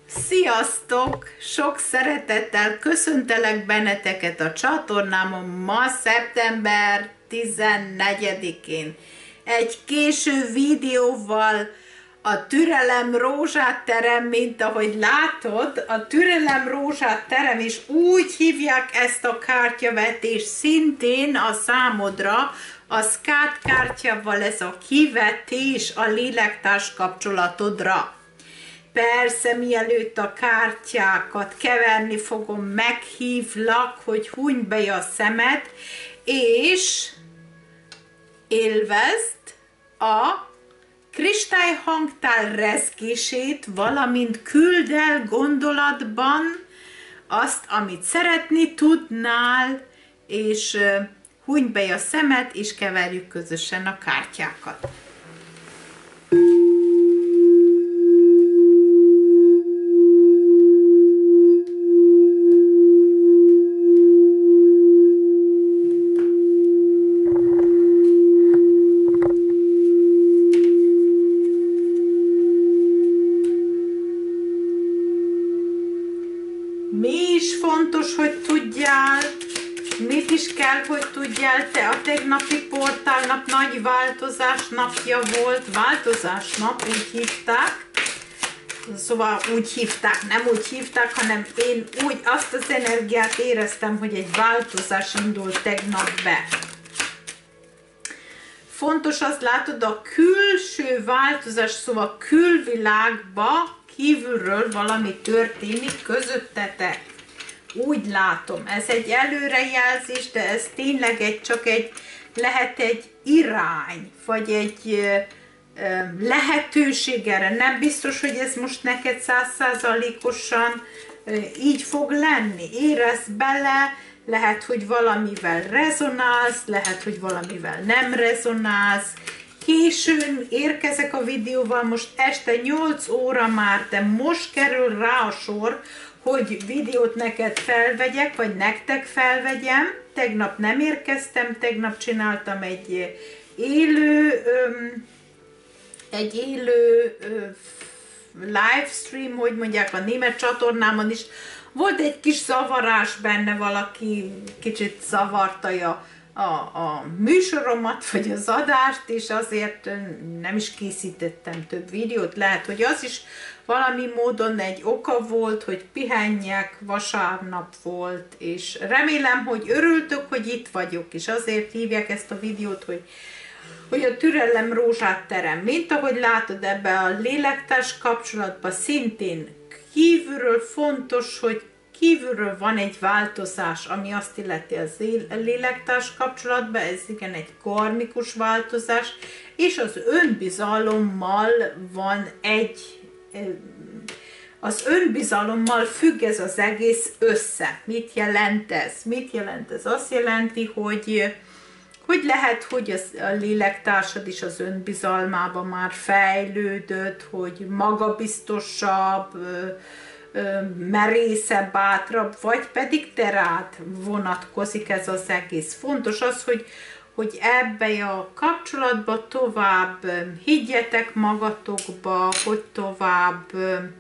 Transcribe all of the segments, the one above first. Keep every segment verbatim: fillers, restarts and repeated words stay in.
Sziasztok! Sok szeretettel köszöntelek benneteket a csatornámon ma szeptember tizennegyedikén. Egy késő videóval a Türelem Rózsát terem, mint ahogy látod, a Türelem Rózsát terem, és úgy hívják ezt a kártyavetést szintén a számodra, a SCAD kártyával ez a kivetés a lélektárs kapcsolatodra. Persze, mielőtt a kártyákat keverni fogom, meghívlak, hogy hunyd be a szemed, és élvezd a kristályhangtál rezgését, valamint küld el gondolatban azt, amit szeretni tudnál, és hunyd be a szemed, és keverjük közösen a kártyákat. Mi is fontos, hogy tudjál, mit is kell, hogy tudjál, te a tegnapi portálnap nagy változás napja volt, változás nap, úgy hívták, szóval úgy hívták, nem úgy hívták, hanem én úgy azt az energiát éreztem, hogy egy változás indult tegnap be. Fontos, azt látod, a külső változás, szóval külvilágba, kívülről valami történik közöttetek. Úgy látom, ez egy előrejelzés, de ez tényleg egy, csak egy, lehet egy irány, vagy egy ö, ö, lehetőség erre. Nem biztos, hogy ez most neked száz százalékosan így fog lenni. Érezd bele, lehet, hogy valamivel rezonálsz, lehet, hogy valamivel nem rezonálsz. Későn érkezek a videóval, most este nyolc óra már, de most kerül rá a sor, hogy videót neked felvegyek, vagy nektek felvegyem. Tegnap nem érkeztem, tegnap csináltam egy élő, egy élő livestream, hogy mondják, a német csatornámon is. Volt egy kis zavarás benne, valaki kicsit zavarta a A, a műsoromat, vagy az adást, és azért nem is készítettem több videót. Lehet, hogy az is valami módon egy oka volt, hogy pihenjek, vasárnap volt, és remélem, hogy örültök, hogy itt vagyok, és azért hívják ezt a videót, hogy, hogy a Türelem Rózsát terem. Mint ahogy látod, ebbe a lélektárs kapcsolatban szintén kívülről fontos, hogy kívülről van egy változás, ami azt illeti az lélektárs kapcsolatban, ez igen egy karmikus változás, és az önbizalommal van egy, az önbizalommal függ ez az egész össze. Mit jelent ez? Mit jelent ez? Azt jelenti, hogy, hogy lehet, hogy az, a lélektársad is az önbizalmában már fejlődött, hogy magabiztosabb, merészebb, bátrabb, vagy pedig te rád vonatkozik ez az egész. Fontos az, hogy, hogy ebbe a kapcsolatba tovább higgyetek magatokba, hogy tovább,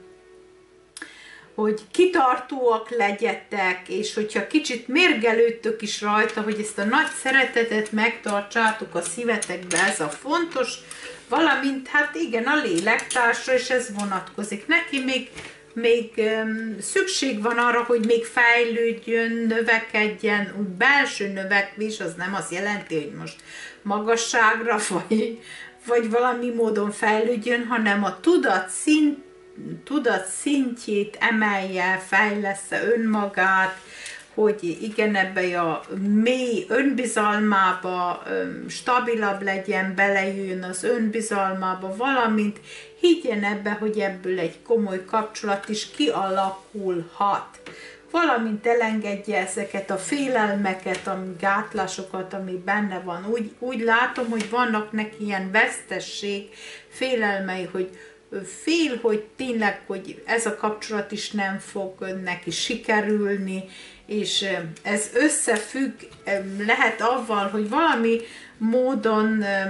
hogy kitartóak legyetek, és hogyha kicsit mérgelődtök is rajta, hogy ezt a nagy szeretetet megtartsátok a szívetekbe, ez a fontos, valamint hát igen, a lélektársra, és ez vonatkozik neki, még még um, szükség van arra, hogy még fejlődjön, növekedjen, úgy belső növekvés, az nem azt jelenti, hogy most magasságra, vagy, vagy valami módon fejlődjön, hanem a tudat, szint, tudat szintjét emelje, fejlessze önmagát, hogy igen, ebbe a mély önbizalmába um, stabilabb legyen, belejöjjön az önbizalmába, valamint higgyen ebbe, hogy ebből egy komoly kapcsolat is kialakulhat. Valamint elengedje ezeket a félelmeket, a gátlásokat, ami benne van. Úgy, úgy látom, hogy vannak neki ilyen vesztesség, félelmei, hogy fél, hogy tényleg, hogy ez a kapcsolat is nem fog neki sikerülni, és ez összefügg, lehet avval, hogy valami módon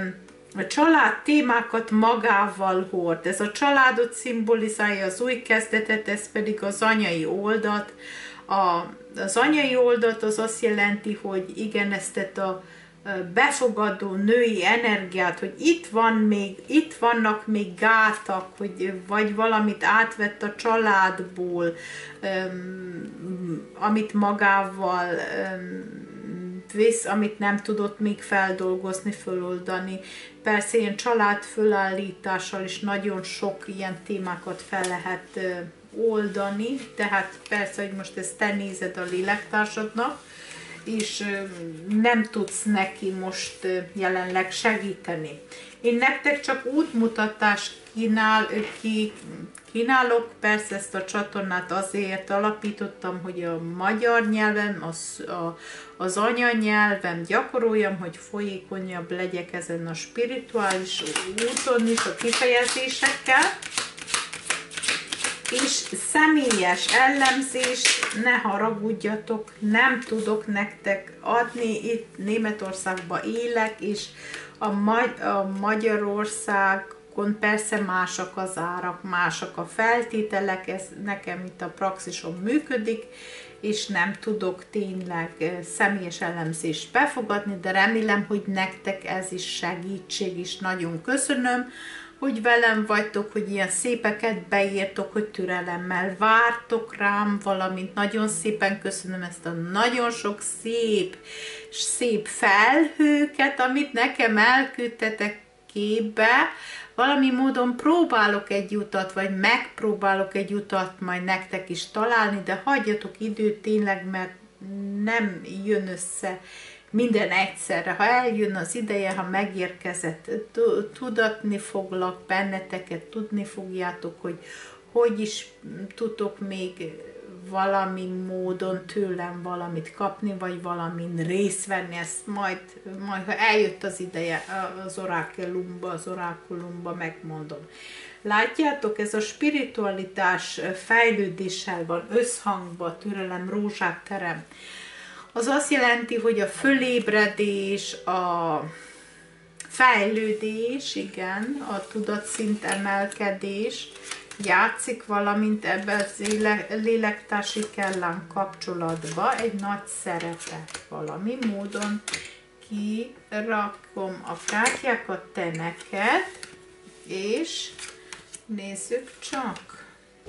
a család témákat magával hord. Ez a családot szimbolizálja, az új kezdetet, ez pedig az anyai oldalt. A, az anyai oldalt az azt jelenti, hogy igen, ezt a befogadó női energiát, hogy itt van még, itt vannak még gátak, hogy vagy valamit átvett a családból, um, amit magával um, visz, amit nem tudott még feldolgozni, föloldani. Persze ilyen család fölállítással is nagyon sok ilyen témákat fel lehet uh, oldani, tehát persze, hogy most ezt te nézed a lélektársadnak, és nem tudsz neki most jelenleg segíteni. Én nektek csak útmutatást kínál, ki, kínálok, persze ezt a csatornát azért alapítottam, hogy a magyar nyelvem, az, a, az anyanyelvem gyakoroljam, hogy folyékonyabb legyek ezen a spirituális úton is, a kifejezésekkel, és személyes ellenzést, ne haragudjatok, nem tudok nektek adni, itt Németországban élek, és a, Magy a Magyarországon persze másak az árak, másak a feltételek, ez nekem itt a praxison működik, és nem tudok tényleg személyes elemzést befogadni, de remélem, hogy nektek ez is segítség, és nagyon köszönöm, hogy velem vagytok, hogy ilyen szépeket beírtok, hogy türelemmel vártok rám, valamint nagyon szépen köszönöm ezt a nagyon sok szép, szép felhőket, amit nekem elküldtetek képbe. Valami módon próbálok egy utat, vagy megpróbálok egy utat majd nektek is találni, de hagyjatok időt tényleg, mert nem jön össze minden egyszerre. Ha eljön az ideje, ha megérkezett, tudatni foglak benneteket, tudni fogjátok, hogy hogy is tudok még valami módon tőlem valamit kapni, vagy valamin részt venni, ezt majd, majd ha eljött az ideje az orákulumba, az orákulumba megmondom. Látjátok, ez a spiritualitás fejlődéssel van összhangban, türelem, rózsát terem. Az azt jelenti, hogy a fölébredés, a fejlődés, igen, a tudatszint emelkedés játszik, valamint ebben az lélektársi kellán kapcsolatban egy nagy szerepet. Valami módon kirakom a kártyákat te neked, és nézzük csak,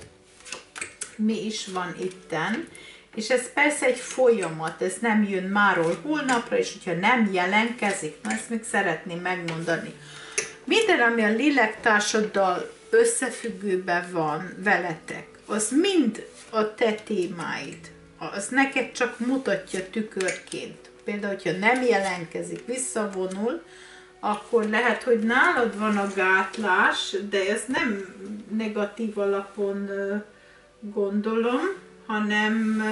mi is van itten. És ez persze egy folyamat, ez nem jön máról holnapra, és hogyha nem jelentkezik, na ezt még szeretném megmondani. Minden, ami a lélektársaddal összefüggőben van veletek, az mind a te témáid. Az neked csak mutatja tükörként. Például, hogyha nem jelentkezik, visszavonul, akkor lehet, hogy nálad van a gátlás, de ez nem negatív alapon gondolom, hanem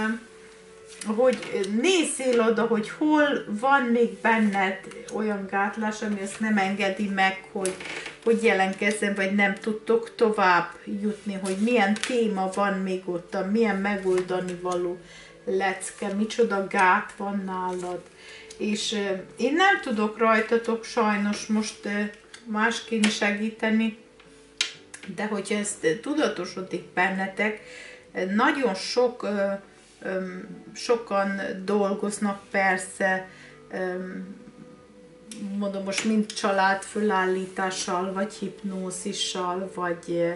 hogy nézzél oda, hogy hol van még benned olyan gátlás, ami ezt nem engedi meg, hogy, hogy jelentkezzen, vagy nem tudtok tovább jutni, hogy milyen téma van még ott, milyen megoldani való lecke, micsoda gát van nálad. És uh, én nem tudok rajtatok sajnos most uh, másként segíteni, de hogyha ezt uh, tudatosodik bennetek, nagyon sok, sokan dolgoznak persze, mondom most mind család fölállítással, vagy hipnózissal, vagy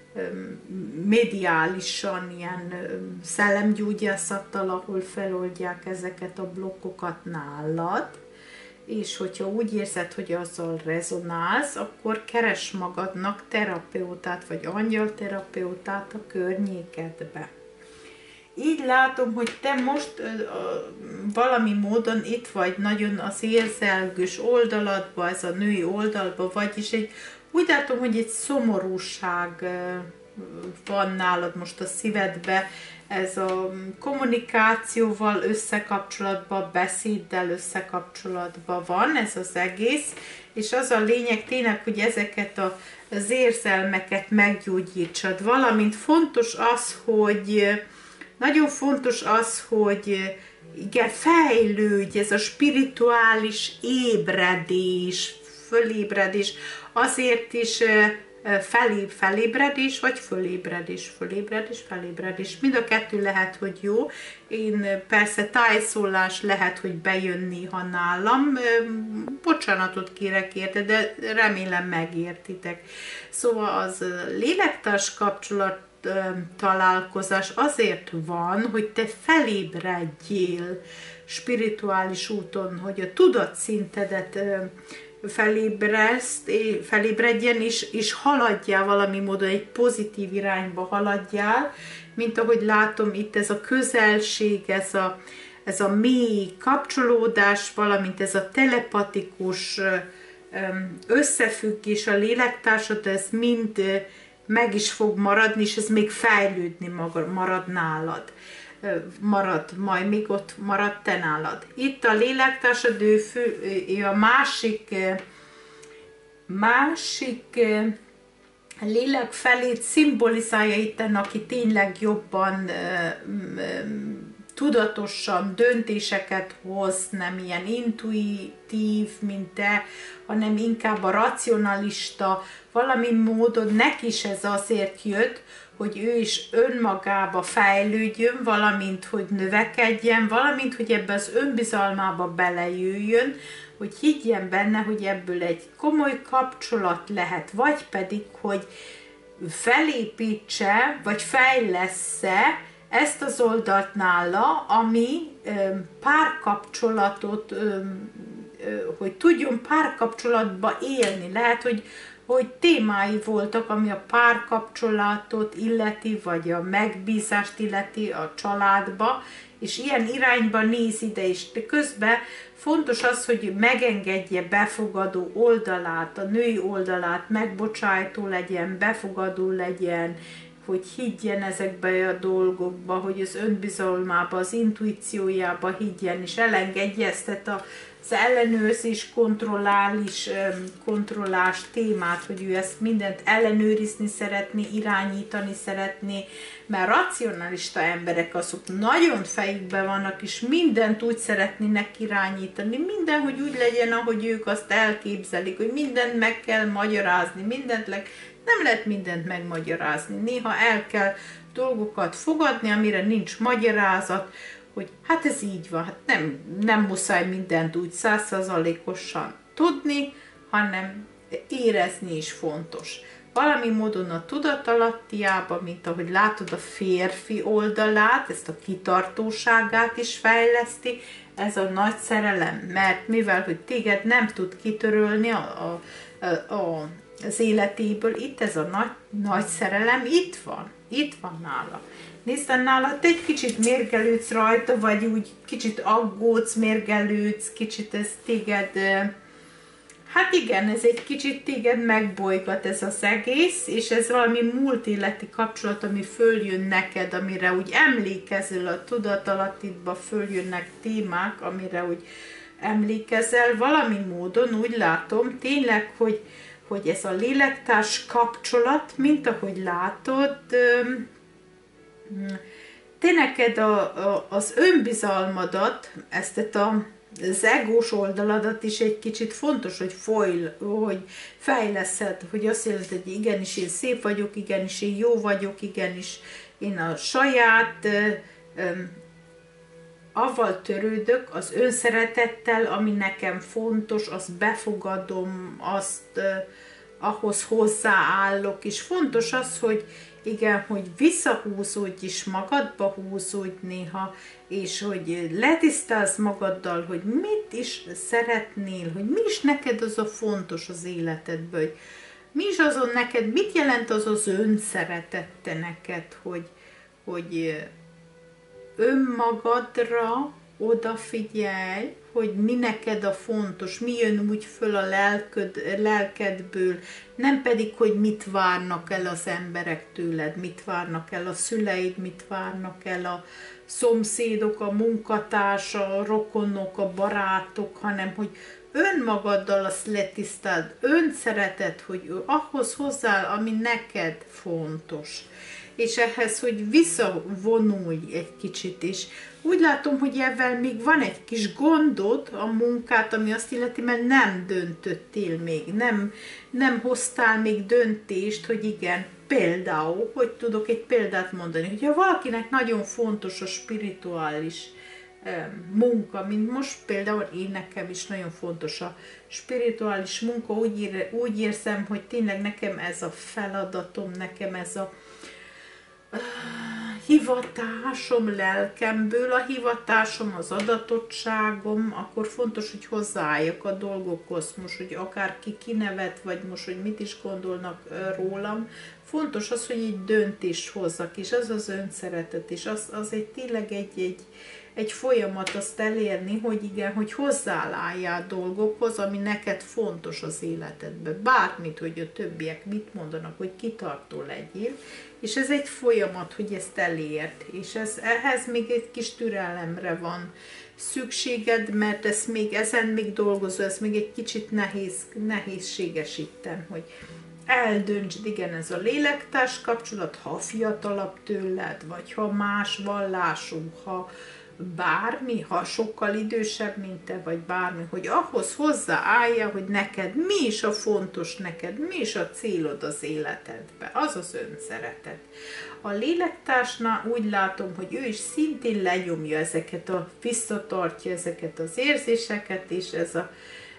mediálisan, ilyen szellemgyógyászattal, ahol feloldják ezeket a blokkokat nálad, és hogyha úgy érzed, hogy azzal rezonálsz, akkor keres magadnak terapeutát, vagy angyalterapeutát a környékedbe. Így látom, hogy te most uh, valami módon itt vagy nagyon az érzelgős oldaladba, ez a női oldalba, vagyis egy, úgy látom, hogy egy szomorúság uh, van nálad most a szívedbe, ez a kommunikációval összekapcsolatban, beszéddel összekapcsolatban van ez az egész, és az a lényeg tényleg, hogy ezeket a, az érzelmeket meggyógyítsad. Valamint fontos az, hogy nagyon fontos az, hogy igen, fejlődj, ez a spirituális ébredés, fölébredés, azért is felé, felébredés, vagy fölébredés, fölébredés, felébredés. Mind a kettő lehet, hogy jó. Én persze tájszólás lehet, hogy bejön néha nálam. Bocsánatot kérek érte, de remélem megértitek. Szóval az lélektárs kapcsolat találkozás azért van, hogy te felébredjél spirituális úton, hogy a tudatszintedet felébreszt, felébredjen, és, és haladjál valami módon, egy pozitív irányba haladjál, mint ahogy látom itt ez a közelség, ez a, ez a mély kapcsolódás, valamint ez a telepatikus összefüggés a lélektársad, ez mind meg is fog maradni, és ez még fejlődni marad nálad. Marad, majd még ott marad te nálad. Itt a lélektársad, ő, fő, ő a másik, másik lélek felét szimbolizálja itten, aki tényleg jobban tudatosan döntéseket hoz, nem ilyen intuitív, mint te, hanem inkább a racionalista, valami módon neki is ez azért jött, hogy ő is önmagába fejlődjön, valamint, hogy növekedjen, valamint, hogy ebbe az önbizalmába belejöjjön, hogy higgyen benne, hogy ebből egy komoly kapcsolat lehet, vagy pedig, hogy felépítse, vagy fejlessze ezt az oldalt nála, ami párkapcsolatot, hogy tudjon párkapcsolatba élni. Lehet, hogy hogy témái voltak, ami a párkapcsolatot illeti, vagy a megbízást illeti a családba, és ilyen irányba néz ide is. De közben fontos az, hogy megengedje befogadó oldalát, a női oldalát, megbocsájtó legyen, befogadó legyen, hogy higgyen ezekbe a dolgokba, hogy az önbizalmába, az intuíciójába higgyen, és elengedje ezt a az ellenőrzés, kontrollális, kontrollás témát, hogy ő ezt mindent ellenőrizni szeretné, irányítani szeretné, mert racionalista emberek azok nagyon fejükben vannak, és mindent úgy szeretnének irányítani, minden, hogy úgy legyen, ahogy ők azt elképzelik, hogy mindent meg kell magyarázni, mindent le... nem lehet mindent megmagyarázni, néha el kell dolgokat fogadni, amire nincs magyarázat, hogy hát ez így van, hát nem, nem muszáj mindent úgy százszázalékosan tudni, hanem érezni is fontos. Valami módon a tudatalattiába, mint ahogy látod a férfi oldalát, ezt a kitartóságát is fejleszti, ez a nagy szerelem, mert mivel, hogy téged nem tud kitörölni a, a, a, a, az életéből, itt ez a nagy, nagy szerelem, itt van, itt van nála. Nézd, nála te egy kicsit mérgelődsz rajta, vagy úgy kicsit aggódsz, mérgelődsz, kicsit ez téged, hát igen, ez egy kicsit téged megbolygat ez az egész, és ez valami múlt életi kapcsolat, ami följön neked, amire úgy emlékezel, a tudatalattidba följönnek témák, amire úgy emlékezel, valami módon úgy látom tényleg, hogy, hogy ez a lélektárs kapcsolat, mint ahogy látod, te neked a, a, az önbizalmadat, ezt a, az egós oldaladat is egy kicsit fontos, hogy, folyl, hogy fejleszed, hogy azt jelenti, hogy igenis én szép vagyok, igenis én jó vagyok, igenis én a saját öm, avval törődök, az önszeretettel, ami nekem fontos, azt befogadom, azt ö, ahhoz hozzáállok, és fontos az, hogy igen, hogy visszahúzódj is, magadba húzódj néha, és hogy letisztázz magaddal, hogy mit is szeretnél, hogy mi is neked az a fontos az életedből, hogy mi is azon neked, mit jelent az az önszeretette neked, hogy, hogy önmagadra odafigyelj, hogy mi neked a fontos, mi jön úgy föl a lelköd, lelkedből, nem pedig, hogy mit várnak el az emberek tőled, mit várnak el a szüleid, mit várnak el a szomszédok, a munkatársa, a rokonok, a barátok, hanem hogy önmagaddal azt letisztáld, önszeretet, hogy ahhoz hozzááll, ami neked fontos. és ehhez, hogy visszavonulj egy kicsit is. Úgy látom, hogy ebben még van egy kis gondod a munkát, ami azt illeti, mert nem döntöttél még, nem, nem hoztál még döntést, hogy igen, például, hogy tudok egy példát mondani, hogyha valakinek nagyon fontos a spirituális munka, mint most például én nekem is nagyon fontos a spirituális munka, úgy, ér, úgy érzem, hogy tényleg nekem ez a feladatom, nekem ez a uh, hivatásom lelkemből, a hivatásom, az adatottságom, akkor fontos, hogy hozzáálljak a dolgokhoz, most, hogy akárki kinevet, vagy most, hogy mit is gondolnak rólam, fontos az, hogy egy döntést hozzak, és az az önszeretet, és az, az egy tényleg egy, egy egy folyamat azt elérni, hogy igen, hogy hozzáálljál dolgokhoz, ami neked fontos az életedben. Bármit, hogy a többiek mit mondanak, hogy kitartó legyél, és ez egy folyamat, hogy ezt elért, és ez, ehhez még egy kis türelemre van szükséged, mert ez még, ezen még dolgozol, ez még egy kicsit nehéz, nehézséges itten, hogy eldöntsd, igen, ez a lélektárs kapcsolat, ha fiatalabb tőled, vagy ha más vallású, ha bármi, ha sokkal idősebb, mint te, vagy bármi, hogy ahhoz hozzáállja, hogy neked mi is a fontos neked, mi is a célod az életedbe, az az önszeretet. A lélektársnál úgy látom, hogy ő is szintén lenyomja ezeket, a, visszatartja ezeket az érzéseket, és ez a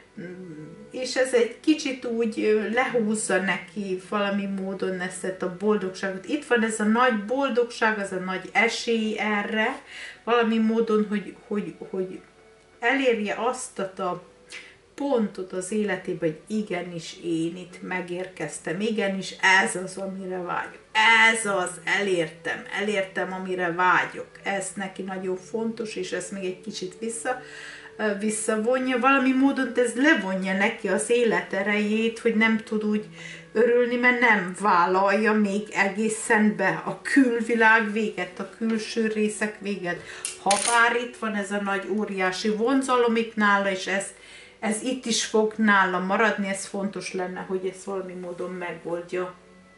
és ez egy kicsit úgy lehúzza neki valami módon ezt a boldogságot. Itt van ez a nagy boldogság, az a nagy esély erre, valami módon, hogy, hogy, hogy elérje azt a pontot az életében, hogy igenis én itt megérkeztem, igenis ez az, amire vágyok. Ez az, elértem, elértem, amire vágyok. Ez neki nagyon fontos, és ezt még egy kicsit vissza visszavonja, valami módon ez levonja neki az életerejét, hogy nem tud úgy örülni, mert nem vállalja még egészen be a külvilág véget, a külső részek véget. Habár itt van ez a nagy óriási vonzalom itt nála, és ez, ez itt is fog nála maradni, ez fontos lenne, hogy ezt valami módon megoldja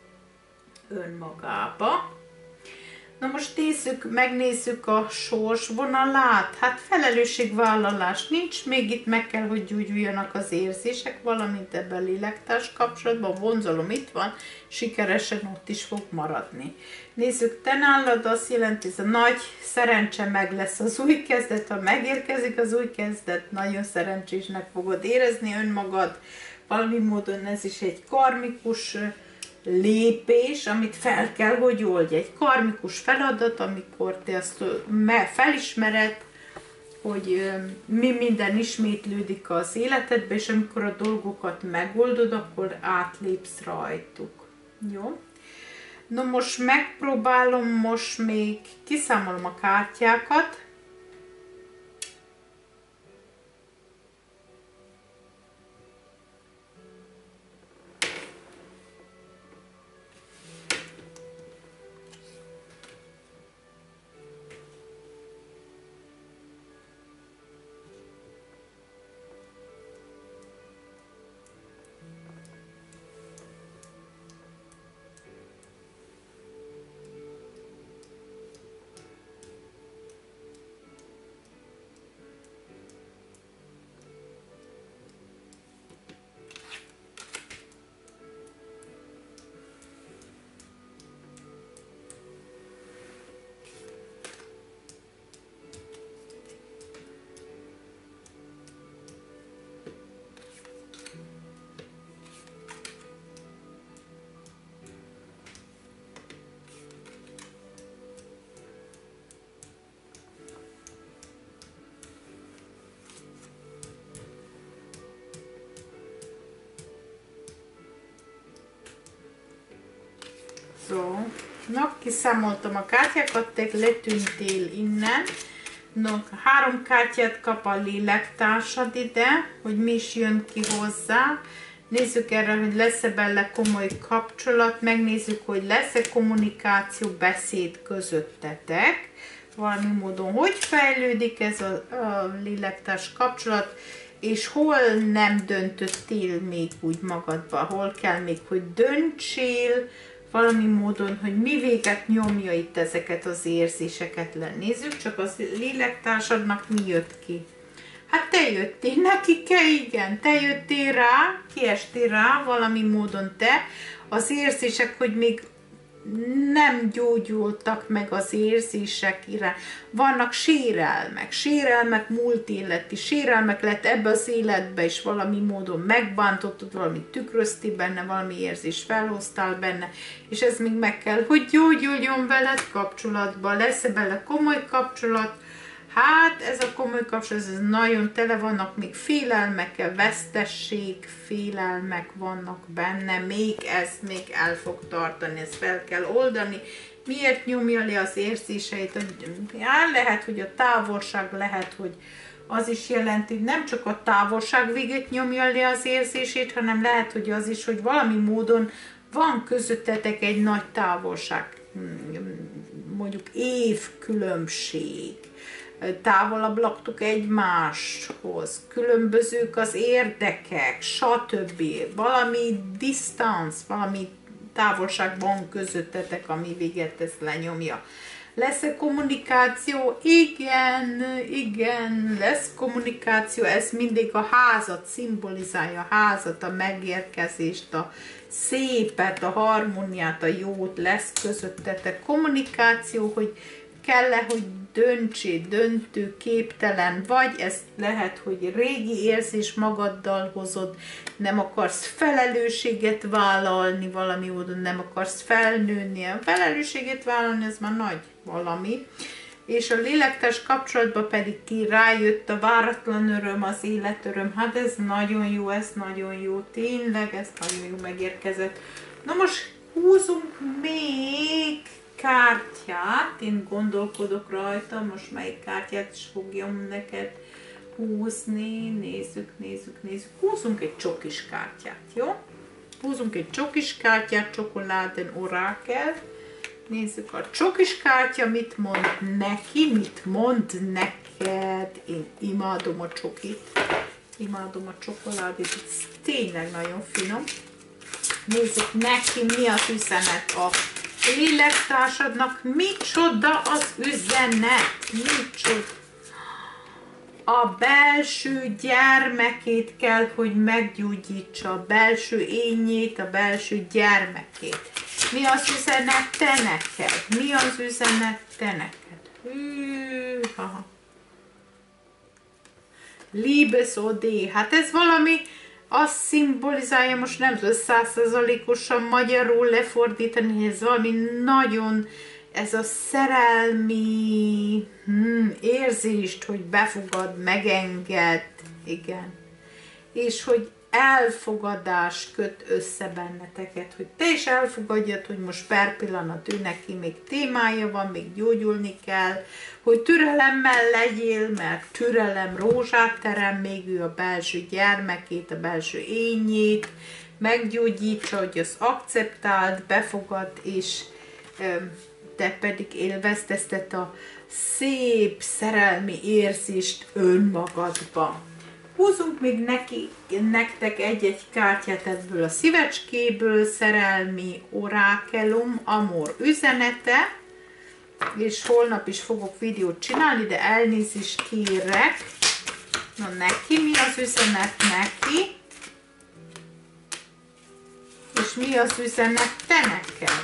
önmagába. Na most nézzük, megnézzük a sorsvonalát. Hát felelősségvállalás nincs, még itt meg kell, hogy gyógyuljanak az érzések, valamint ebben a lélektárs kapcsolatban, a vonzalom itt van, sikeresen ott is fog maradni. Nézzük, te nálad azt jelenti, ez a nagy szerencse meg lesz az új kezdet, ha megérkezik az új kezdet, nagyon szerencsésnek fogod érezni önmagad, valami módon ez is egy karmikus lépés, amit fel kell, hogy oldj. Egy karmikus feladat, amikor te azt felismered, hogy mi minden ismétlődik az életedbe, és amikor a dolgokat megoldod, akkor átlépsz rajtuk. Jó? No most megpróbálom, most még kiszámolom a kártyákat. So, na, kiszámoltam a kártyákat, te letűntél innen. No, három kártyát kap a lélektársad ide, hogy mi is jön ki hozzá. Nézzük erre, hogy lesz-e bele komoly kapcsolat, megnézzük, hogy lesz-e kommunikáció, beszéd közöttetek. Valami módon, hogy fejlődik ez a, a lélektárs kapcsolat, és hol nem döntöttél még úgy magadba, hol kell még, hogy döntsél, valami módon, hogy mi véget nyomja itt ezeket az érzéseket le. Nézzük csak, az lélektársadnak mi jött ki. Hát te jöttél, neki kell, igen, te jöttél rá, kiestél rá valami módon te, az érzések, hogy még nem gyógyultak meg az érzések iránt. Vannak sérelmek, sérelmek múlt életi, sérelmek lett ebbe az életbe is valami módon megbántottad, valami tükrözti benne, valami érzés felhoztál benne, és ez még meg kell, hogy gyógyuljon veled kapcsolatban, lesz-e bele komoly kapcsolat. Hát ez a komoly kapcsolat, ez nagyon tele vannak még félelmekkel, vesztesség, félelmek vannak benne, még ez még el fog tartani, ezt fel kell oldani. Miért nyomja le az érzéseit? Já, lehet, hogy a távolság, lehet, hogy az is jelenti, hogy nem csak a távolság véget nyomja le az érzését, hanem lehet, hogy az is, hogy valami módon van közöttetek egy nagy távolság, mondjuk évkülönbség. Távolabb laktuk egymáshoz, különbözők az érdekek, stb. Valami disztánc, valami távolságban közöttetek, ami véget ezt lenyomja. Lesz-e kommunikáció? Igen, igen, lesz kommunikáció, ez mindig a házat szimbolizálja, a házat, a megérkezést, a szépet, a harmóniát, a jót, lesz közöttetek kommunikáció, hogy kell-e, hogy döntsé, döntő, képtelen vagy, ez lehet, hogy régi érzés magaddal hozod, nem akarsz felelősséget vállalni valami módon, nem akarsz felnőni, a felelősséget vállalni, ez már nagy valami. És a lélektárs kapcsolatban pedig ki rájött a váratlan öröm, az életöröm, hát ez nagyon jó, ez nagyon jó, tényleg, ez nagyon jó megérkezett. Na most húzunk még kártyát, én gondolkodok rajta, most melyik kártyát is fogjam neked húzni, nézzük, nézzük, nézzük, húzunk egy csokis kártyát, jó? Húzunk egy csokis kártyát, Csokoládén Orakel, nézzük a csokis kártya, mit mond neki, mit mond neked, én imádom a csokit, imádom a csokoládét, ez tényleg nagyon finom. Nézzük neki, mi az üzenet a lélektársadnak, micsoda az üzenet, micsoda. A belső gyermekét kell, hogy meggyógyítsa, a belső énjét, a belső gyermekét. Mi az üzenet te neked? Mi az üzenet te neked? Hűha. Liebes-Ode, hát ez valami, azt szimbolizálja, most nem tudom százszerzalékosan magyarul lefordítani, ez valami nagyon, ez a szerelmi hmm, érzést, hogy befogad, megenged, igen, és hogy elfogadás köt össze benneteket, hogy te is elfogadjad, hogy most per pillanat ő neki még témája van, még gyógyulni kell, hogy türelemmel legyél, mert türelem rózsát terem, még ő a belső gyermekét, a belső énjét meggyógyítsa, hogy az akceptáld, befogad, és te pedig élveztezted a szép szerelmi érzést önmagadba. Húzunk még neki, nektek egy-egy kártyát ebből a szívecskéből, szerelmi orákelum, amor üzenete, és holnap is fogok videót csinálni, de elnézést kérek. Na neki, mi az üzenet neki? És mi az üzenet te neked?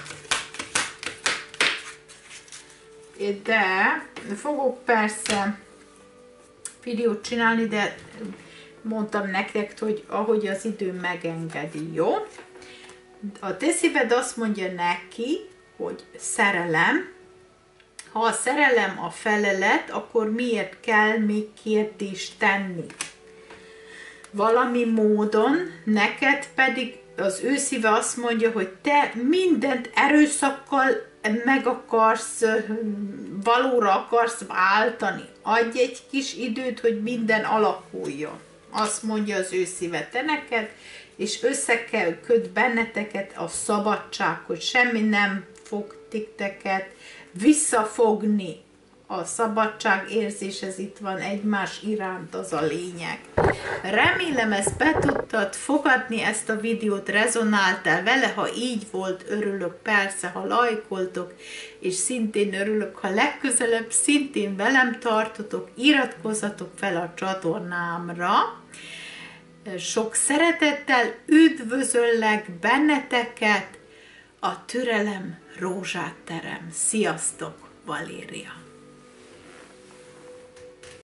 De fogok persze videót csinálni, de mondtam nektek, hogy ahogy az idő megengedi, jó? A te szíved azt mondja neki, hogy szerelem. Ha a szerelem a felelet, akkor miért kell még kérdést tenni? Valami módon neked pedig az ő szíve azt mondja, hogy te mindent erőszakkal meg akarsz, valóra akarsz váltani. Adj egy kis időt, hogy minden alakuljon. Azt mondja az ő szíve te neked, és össze kell köt benneteket a szabadság, hogy semmi nem fog titeket visszafogni a szabadságérzés, ez itt van egymás iránt, az a lényeg. Remélem, ezt be tudtad fogadni, ezt a videót, rezonáltál vele, ha így volt, örülök persze, ha lájkoltok, és szintén örülök, ha legközelebb szintén velem tartotok, iratkozzatok fel a csatornámra. Sok szeretettel üdvözöllek benneteket, a türelem rózsát terem. Sziasztok, Valéria!